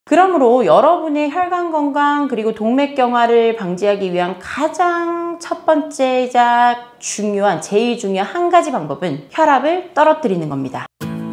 그러므로 여러분의 혈관 건강 그리고 동맥경화를 방지하기 위한 가장 첫 번째이자 제일 중요한 한 가지 방법은 혈압을 떨어뜨리는 겁니다.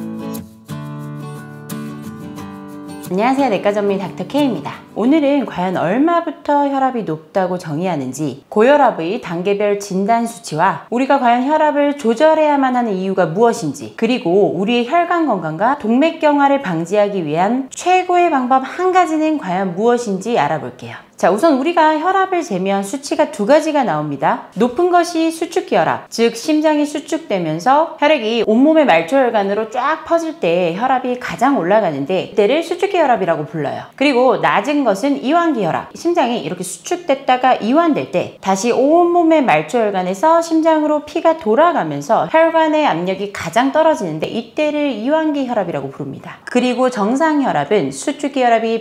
안녕하세요. 내과 전문의 닥터 K입니다. 오늘은 과연 얼마부터 혈압이 높다고 정의하는지, 고혈압의 단계별 진단 수치와 우리가 과연 혈압을 조절해야만 하는 이유가 무엇인지, 그리고 우리의 혈관 건강과 동맥경화를 방지하기 위한 최고의 방법 한 가지는 과연 무엇인지 알아볼게요. 자, 우선 우리가 혈압을 재면 수치가 두 가지가 나옵니다. 높은 것이 수축기 혈압, 즉 심장이 수축되면서 혈액이 온몸의 말초혈관으로 쫙 퍼질 때 혈압이 가장 올라가는데, 이때를 수축기 혈압이라고 불러요. 그리고 낮은 것은 이완기 혈압, 심장이 이렇게 수축됐다가 이완될 때 다시 온몸의 말초혈관에서 심장으로 피가 돌아가면서 혈관의 압력이 가장 떨어지는데, 이때를 이완기 혈압이라고 부릅니다. 그리고 정상 혈압은 수축기 혈압이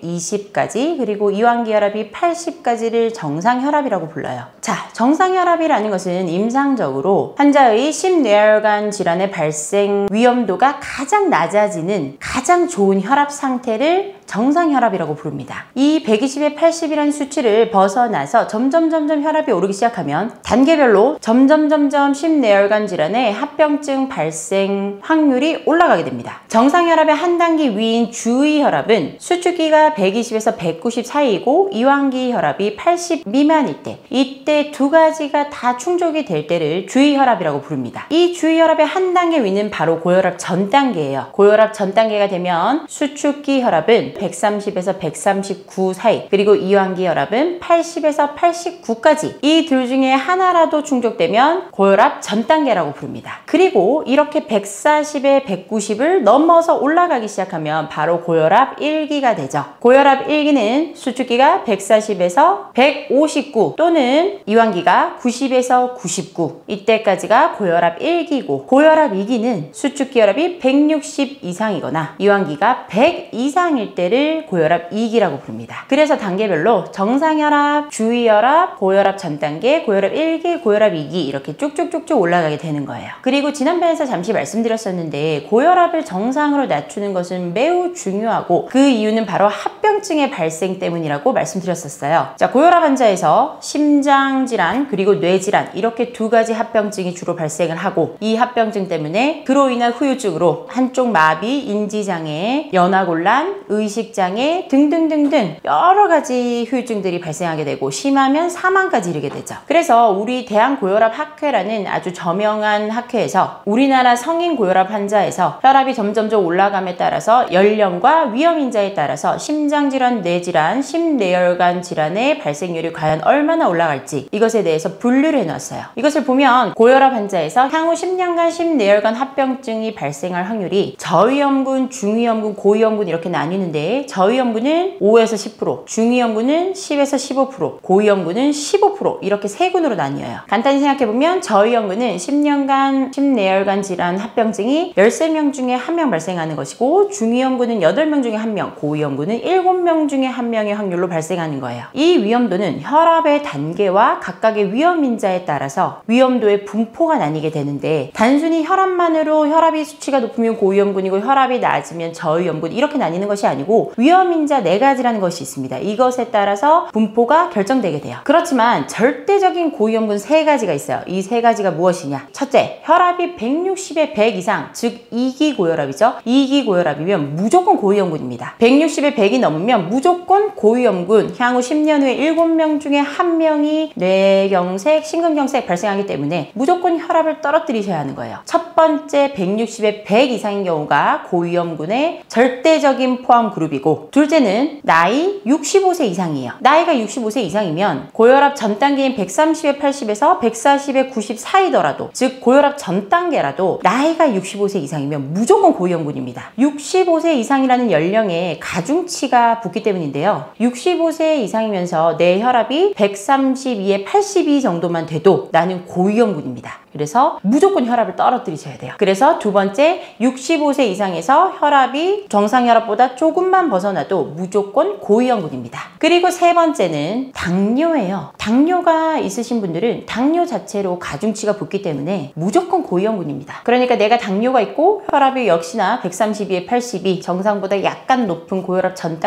120까지, 그리고 이완기 혈압이 80까지를 정상 혈압이라고 불러요. 자, 정상 혈압이라는 것은 임상적으로 환자의 심뇌혈관 질환의 발생 위험도가 가장 낮아지는 가장 좋은 혈압 상태를 정상 혈압이라고 부릅니다. 이 120에 80이라는 수치를 벗어나서 점점 혈압이 오르기 시작하면 단계별로 점점 심뇌혈관 질환의 합병증 발생 확률이 올라가게 됩니다. 정상 혈압의 한 단계 위인 주의 혈압은 수축기가 120에서 190 사이이고 이완기 혈압이 80 미만일 때, 이때 두 가지가 다 충족이 될 때를 주의 혈압이라고 부릅니다. 이 주의 혈압의 한 단계 위는 바로 고혈압 전 단계예요. 고혈압 전 단계가 되면 수축기 혈압은 130에서 139 사이, 그리고 이완기 혈압은 80에서 89까지, 이 둘 중에 하나라도 충족되면 고혈압 전 단계라고 부릅니다. 그리고 이렇게 140에 190을 넘어서 올라가기 시작하면 바로 고혈압 1기가 되죠. 고혈압 1기는 수축기가 140에서 159 또는 이완기가 90에서 99, 이때까지가 고혈압 1기고, 고혈압 2기는 수축기 혈압이 160 이상이거나 이완기가 100 이상일 때를 고혈압 2기라고 부릅니다. 그래서 단계별로 정상혈압, 주의혈압, 고혈압 전 단계, 고혈압 1기, 고혈압 2기 이렇게 쭉쭉쭉쭉 올라가게 되는 거예요. 그리고 지난 편에서 잠시 말씀드렸었는데, 고혈압을 정상으로 낮추는 것은 매우 중요하고 그 이유는 바로 합병증의 발생 때문이라고 말씀드렸었어요. 자, 고혈압 환자에서 심장질환 그리고 뇌질환 이렇게 두 가지 합병증이 주로 발생을 하고, 이 합병증 때문에 그로 인한 후유증으로 한쪽 마비, 인지장애, 연화곤란, 의식장애 등등등등 여러 가지 후유증들이 발생하게 되고, 심하면 사망까지 이르게 되죠. 그래서 우리 대한고혈압학회라는 아주 저명한 학회에서 우리나라 성인 고혈압 환자에서 혈압이 점점 올라감에 따라서 연령과 위험인자에 따라서 심장질환, 뇌질환, 심뇌혈관 질환의 발생률이 과연 얼마나 올라갈지 이것에 대해서 분류를 해놨어요. 이것을 보면 고혈압 환자에서 향후 10년간 심뇌혈관 합병증이 발생할 확률이 저위험군, 중위험군, 고위험군 이렇게 나뉘는데, 저위험군은 5에서 10%, 중위험군은 10에서 15%, 고위험군은 15% 이렇게 세 군으로 나뉘어요. 간단히 생각해보면 저위험군은 10년간 심뇌혈관 질환 합병증이 13명 중에 1명 발생하는 것이고, 중위험군은 8명 중에 1명, 고위험군은 7명 중에 1명의 확률로 발생하는 거예요. 이 위험도는 혈압의 단계와 각각의 위험인자에 따라서 위험도의 분포가 나뉘게 되는데, 단순히 혈압만으로 혈압이 수치가 높으면 고위험군이고 혈압이 낮으면 저위험군 이렇게 나뉘는 것이 아니고 위험인자 4가지라는 것이 있습니다. 이것에 따라서 분포가 결정되게 돼요. 그렇지만 절대적인 고위험군 3가지가 있어요. 이 3가지가 무엇이냐? 첫째, 혈압이 160에 100 이상, 즉 2기 고혈압이죠. 2기 고혈압이면 무조건 고위험군입니다. 160에 100이 넘으면 무조건 고위험군, 향후 10년 후에 7명 중에 1명이 뇌경색, 심근경색 발생하기 때문에 무조건 혈압을 떨어뜨리셔야 하는 거예요. 첫 번째 160에 100 이상인 경우가 고위험군의 절대적인 포함 그룹이고, 둘째는 나이 65세 이상이에요. 나이가 65세 이상이면 고혈압 전 단계인 130에 80에서 140에 90 사이더라도, 즉 고혈압 전 단계라도 나이가 65세 이상이면 무조건 고위험군입니다. 65세 이상이라는 연령에 가중치가 붙기 때문인데요. 65세 이상이면서 내 혈압이 132에 82 정도만 돼도 나는 고위험군입니다. 그래서 무조건 혈압을 떨어뜨리셔야 돼요. 그래서 두 번째, 65세 이상에서 혈압이 정상 혈압보다 조금만 벗어나도 무조건 고위험군입니다. 그리고 세 번째는 당뇨예요. 당뇨가 있으신 분들은 당뇨 자체로 가중치가 붙기 때문에 무조건 고위험군입니다. 그러니까 내가 당뇨가 있고 혈압이 역시나 132에 82, 정상보다 약간 높은 고혈압 전 단계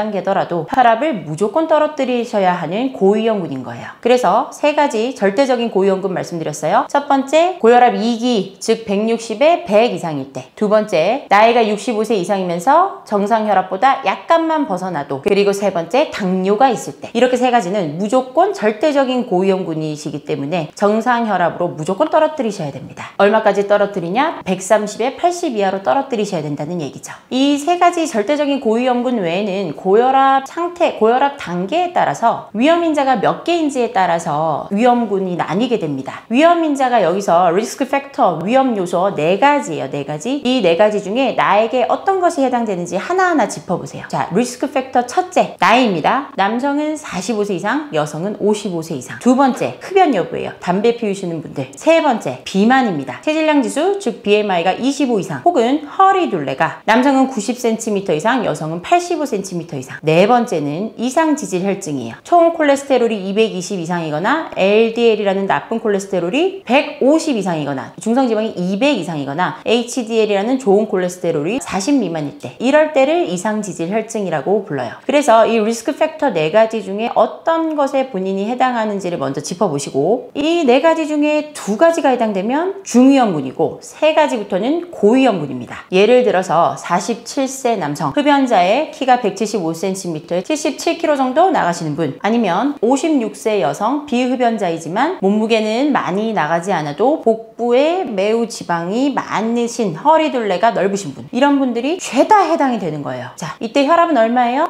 단계더라도 혈압을 무조건 떨어뜨리셔야 하는 고위험군인 거예요. 그래서 세 가지 절대적인 고위험군 말씀드렸어요. 첫 번째, 고혈압 2기, 즉 160에 100 이상일 때. 두 번째, 나이가 65세 이상이면서 정상 혈압보다 약간만 벗어나도. 그리고 세 번째, 당뇨가 있을 때. 이렇게 세 가지는 무조건 절대적인 고위험군이시기 때문에 정상 혈압으로 무조건 떨어뜨리셔야 됩니다. 얼마까지 떨어뜨리냐? 130에 80 이하로 떨어뜨리셔야 된다는 얘기죠. 이 세 가지 절대적인 고위험군 외에는 고혈압 상태, 고혈압 단계에 따라서 위험인자가 몇 개인지에 따라서 위험군이 나뉘게 됩니다. 위험인자가 여기서 리스크 팩터, 위험 요소 4가지예요. 4가지. 이 4가지 중에 나에게 어떤 것이 해당되는지 하나하나 짚어보세요. 자, 리스크 팩터 첫째, 나이입니다. 남성은 45세 이상, 여성은 55세 이상. 두 번째, 흡연 여부예요. 담배 피우시는 분들. 세 번째, 비만입니다. 체질량 지수, 즉 BMI가 25 이상 혹은 허리 둘레가 남성은 90cm 이상, 여성은 85cm 이상. 네 번째는 이상 지질 혈증이에요. 총 콜레스테롤이 220 이상이거나 LDL이라는 나쁜 콜레스테롤이 150 이상이거나 중성지방이 200 이상이거나 HDL이라는 좋은 콜레스테롤이 40 미만일 때, 이럴 때를 이상 지질 혈증이라고 불러요. 그래서 이 리스크 팩터 4가지 중에 어떤 것에 본인이 해당하는지를 먼저 짚어보시고, 이 4가지 중에 2가지가 해당되면 중위험군이고 3가지부터는 고위험군입니다. 예를 들어서 47세 남성, 흡연자의 키가 175cm에 77kg 정도 나가시는 분, 아니면 56세 여성, 비흡연자이지만 몸무게는 많이 나가지 않아도 복부에 매우 지방이 많으신, 허리둘레가 넓으신 분, 이런 분들이 죄다 해당이 되는 거예요. 자, 이때 혈압은 얼마예요?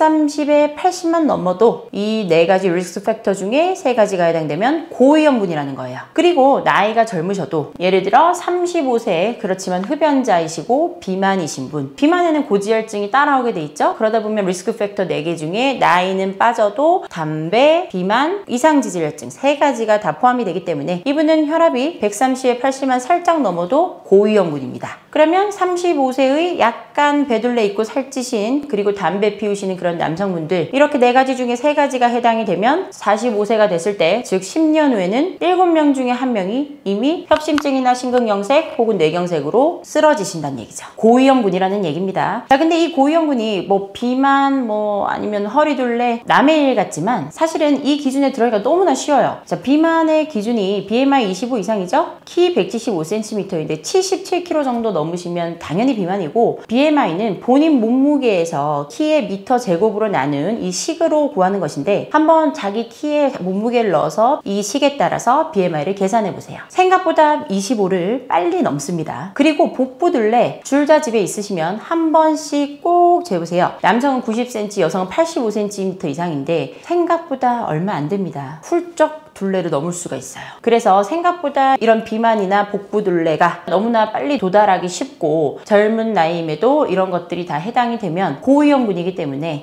130에 80만 넘어도 이 4가지 리스크 팩터 중에 3가지가 해당되면 고위험군이라는 거예요. 그리고 나이가 젊으셔도 예를 들어 35세 그렇지만 흡연자이시고 비만이신 분, 비만에는 고지혈증이 따라오게 돼 있죠. 그러다 보면 리스크 팩터 4개 중에 나이는 빠져도 담배, 비만, 이상지질혈증 3가지가 다 포함이 되기 때문에 이분은 혈압이 130에 80만 살짝 넘어도 고위험군입니다. 그러면 35세의 약간 배둘레 있고 살찌신, 그리고 담배 피우시는 그런 남성분들, 이렇게 4가지 중에 3가지가 해당이 되면 45세가 됐을 때, 즉 10년 후에는 7명 중에 1명이 이미 협심증이나 심근경색 혹은 뇌경색으로 쓰러지신다는 얘기죠. 고위험군이라는 얘기입니다. 자, 근데 이 고위험군이 뭐 비만, 아니면 허리둘레, 남의 일 같지만 사실은 이 기준에 들어가기가 너무나 쉬워요. 자, 비만의 기준이 BMI 25 이상이죠? 키 175cm인데 77kg 정도 넘으시면 당연히 비만이고, BMI는 본인 몸무게에서 키의 미터 제곱으로 나눈 이 식으로 구하는 것인데, 한번 자기 키에 몸무게를 넣어서 이 식에 따라서 BMI를 계산해 보세요. 생각보다 25를 빨리 넘습니다. 그리고 복부둘레 둘 다 집에 있으시면 한 번씩 꼭 재보세요. 남성은 90cm, 여성은 85cm 이상인데 생각보다 얼마 안 됩니다. 훌쩍 둘레를 넘을 수가 있어요. 그래서 생각보다 이런 비만이나 복부둘레가 너무나 빨리 도달하기 쉽고, 젊은 나이임에도 이런 것들이 다 해당이 되면 고위험군이기 때문에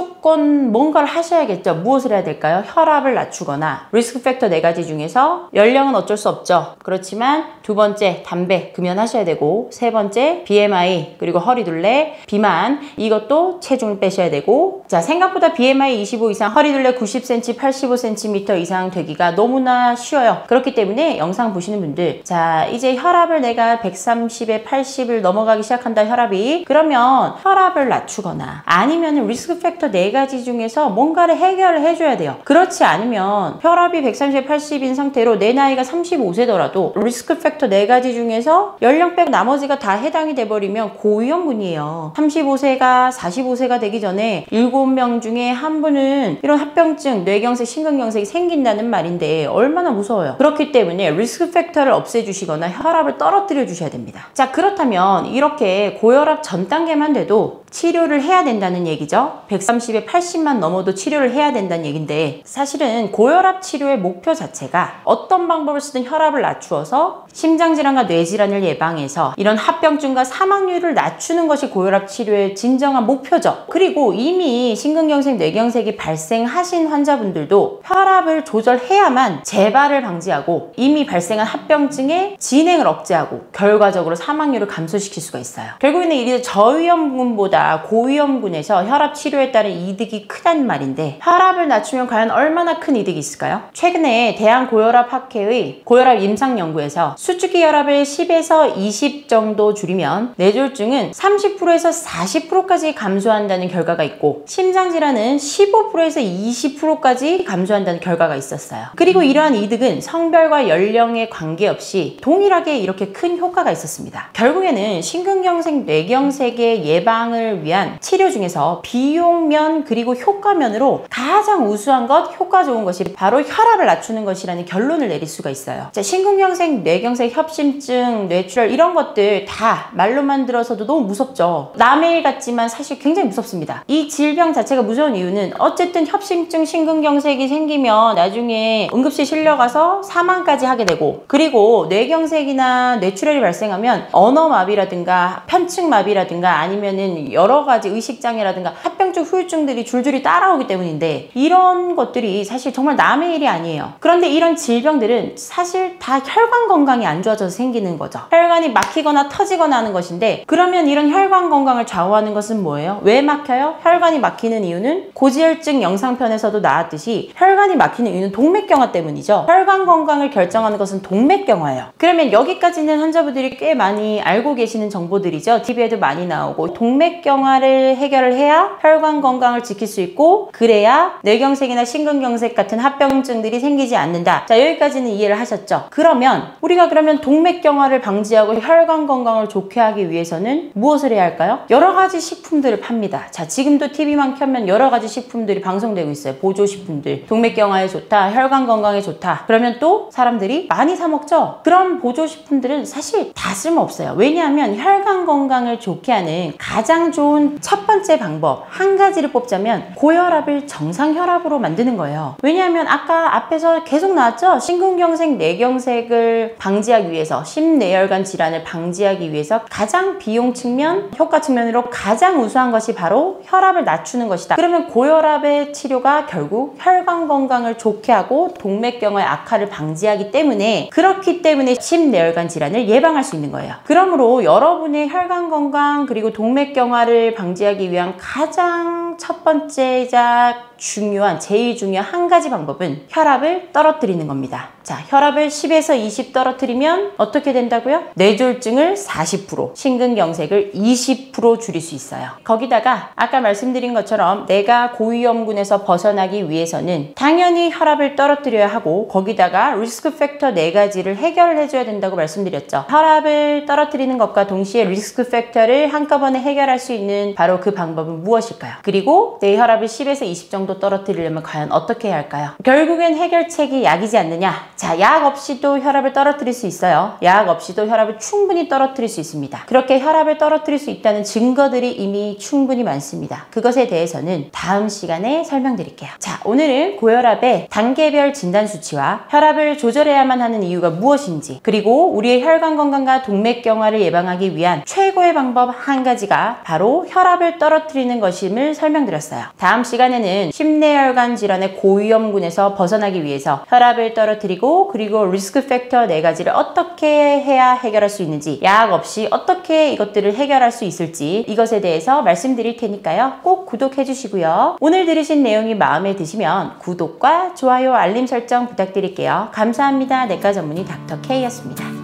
무조건 뭔가를 하셔야겠죠. 무엇을 해야 될까요? 혈압을 낮추거나, 리스크 팩터 4가지 중에서 연령은 어쩔 수 없죠. 그렇지만 두 번째, 담배 금연하셔야 되고, 세 번째, BMI, 그리고 허리둘레, 비만, 이것도 체중을 빼셔야 되고, 자, 생각보다 BMI 25 이상, 허리둘레 90cm, 85cm 이상 되기가 너무나 쉬워요. 그렇기 때문에 영상 보시는 분들, 자, 이제 혈압을 내가 130에 80을 넘어가기 시작한다, 혈압이. 그러면 혈압을 낮추거나, 아니면 리스크 팩터 4가지 중에서 뭔가를 해결을 해줘야 돼요. 그렇지 않으면 혈압이 130에 80인 상태로 내 나이가 35세더라도 리스크 팩터 4가지 중에서 연령 빼고 나머지가 다 해당이 돼버리면 고위험군이에요. 35세가 45세가 되기 전에 7명 중에 한 분은 이런 합병증, 뇌경색, 심근경색이 생긴다는 말인데 얼마나 무서워요. 그렇기 때문에 리스크 팩터를 없애주시거나 혈압을 떨어뜨려 주셔야 됩니다. 자, 그렇다면 이렇게 고혈압 전 단계만 돼도 치료를 해야 된다는 얘기죠. 130에 80만 넘어도 치료를 해야 된다는 얘기인데, 사실은 고혈압 치료의 목표 자체가 어떤 방법을 쓰든 혈압을 낮추어서 심장질환과 뇌질환을 예방해서 이런 합병증과 사망률을 낮추는 것이 고혈압 치료의 진정한 목표죠. 그리고 이미 심근경색, 뇌경색이 발생하신 환자분들도 혈압을 조절해 해야만 재발을 방지하고 이미 발생한 합병증의 진행을 억제하고 결과적으로 사망률을 감소시킬 수가 있어요. 결국에는 이 저위험군보다 고위험군에서 혈압 치료에 따른 이득이 크단 말인데, 혈압을 낮추면 과연 얼마나 큰 이득이 있을까요? 최근에 대한고혈압학회의 고혈압 임상 연구에서 수축기 혈압을 10에서 20 정도 줄이면 뇌졸중은 30%에서 40%까지 감소한다는 결과가 있고, 심장질환은 15%에서 20%까지 감소한다는 결과가 있었어요. 그리고 이러한 이득은 성별과 연령에 관계없이 동일하게 이렇게 큰 효과가 있었습니다. 결국에는 심근경색, 뇌경색의 예방을 위한 치료 중에서 비용면 그리고 효과면으로 가장 우수한 것, 효과 좋은 것이 바로 혈압을 낮추는 것이라는 결론을 내릴 수가 있어요. 자, 심근경색, 뇌경색, 협심증, 뇌출혈 이런 것들 다 말로만 들어서도 너무 무섭죠. 남의 일 같지만 사실 굉장히 무섭습니다. 이 질병 자체가 무서운 이유는 어쨌든 협심증, 심근경색이 생기면 나중에 응급실 실려가서 사망까지 하게 되고, 그리고 뇌경색이나 뇌출혈이 발생하면 언어마비라든가 편측마비라든가 아니면은 여러 가지 의식장애라든가 합병증, 후유증들이 줄줄이 따라오기 때문인데, 이런 것들이 사실 정말 남의 일이 아니에요. 그런데 이런 질병들은 사실 다 혈관 건강이 안 좋아져서 생기는 거죠. 혈관이 막히거나 터지거나 하는 것인데, 그러면 이런 혈관 건강을 좌우하는 것은 뭐예요? 왜 막혀요? 혈관이 막히는 이유는 고지혈증 영상편에서도 나왔듯이 혈관이 막히는 이유는 동맥경화 때문이죠. 혈관 건강을 결정하는 것은 동맥경화예요. 그러면 여기까지는 환자분들이 꽤 많이 알고 계시는 정보들이죠. TV에도 많이 나오고, 동맥경화를 해결을 해야 혈관 건강을 지킬 수 있고, 그래야 뇌경색이나 심근경색 같은 합병증들이 생기지 않는다. 자, 여기까지는 이해를 하셨죠? 그러면 우리가 동맥경화를 방지하고 혈관 건강을 좋게 하기 위해서는 무엇을 해야 할까요? 여러 가지 식품들을 팝니다. 자, 지금도 TV만 켜면 여러 가지 식품들이 방송되고 있어요. 보조식품들. 동맥경화에 좋다, 혈관 건강에 좋다. 그러면 또 사람들이 많이 사 먹죠? 그런 보조식품들은 사실 다 쓸모없어요. 왜냐하면 혈관 건강을 좋게 하는 가장 좋은 첫 번째 방법, 한 가지를 뽑자면 고혈압을 정상혈압으로 만드는 거예요. 왜냐하면 아까 앞에서 계속 나왔죠? 심근경색, 뇌경색을 방지하기 위해서, 심뇌혈관 질환을 방지하기 위해서 가장 비용 측면, 효과 측면으로 가장 우수한 것이 바로 혈압을 낮추는 것이다. 그러면 고혈압의 치료가 결국 혈관 건강을 좋게 하고 동맥경화의 악화를 방지하기 때문에, 그렇기 때문에 심뇌혈관 질환을 예방할 수 있는 거예요. 그러므로 여러분의 혈관 건강 그리고 동맥경화를 방지하기 위한 가장 첫 번째이자 제일 중요한 한 가지 방법은 혈압을 떨어뜨리는 겁니다. 자, 혈압을 10에서 20 떨어뜨리면 어떻게 된다고요? 뇌졸중을 40%, 심근경색을 20% 줄일 수 있어요. 거기다가 아까 말씀드린 것처럼 내가 고위험군에서 벗어나기 위해서는 당연히 혈압을 떨어뜨려야 하고, 거기다가 리스크 팩터 4가지를 해결해줘야 된다고 말씀드렸죠. 혈압을 떨어뜨리는 것과 동시에 리스크 팩터를 한꺼번에 해결할 수 있는 바로 그 방법은 무엇일까요? 그리고 내 혈압을 10에서 20 정도 떨어뜨리려면 과연 어떻게 해야 할까요? 결국엔 해결책이 약이지 않느냐? 자, 약 없이도 혈압을 떨어뜨릴 수 있어요. 약 없이도 혈압을 충분히 떨어뜨릴 수 있습니다. 그렇게 혈압을 떨어뜨릴 수 있다는 증거들이 이미 충분히 많습니다. 그것에 대해서는 다음 시간에 설명드릴게요. 자, 오늘은 고혈압의 단계별 진단 수치와 혈압을 조절해야만 하는 이유가 무엇인지, 그리고 우리의 혈관 건강과 동맥경화를 예방하기 위한 최고의 방법 한 가지가 바로 혈압을 떨어뜨리는 것임을 설명드렸어요. 다음 시간에는 심뇌혈관 질환의 고위험군에서 벗어나기 위해서 혈압을 떨어뜨리고, 그리고 리스크 팩터 4가지를 어떻게 해야 해결할 수 있는지, 약 없이 어떻게 이것들을 해결할 수 있을지, 이것에 대해서 말씀드릴 테니까요. 꼭 구독해 주시고요. 오늘 들으신 내용이 마음에 드시면 구독과 좋아요, 알림 설정 부탁드릴게요. 감사합니다. 내과 전문의 닥터 K였습니다.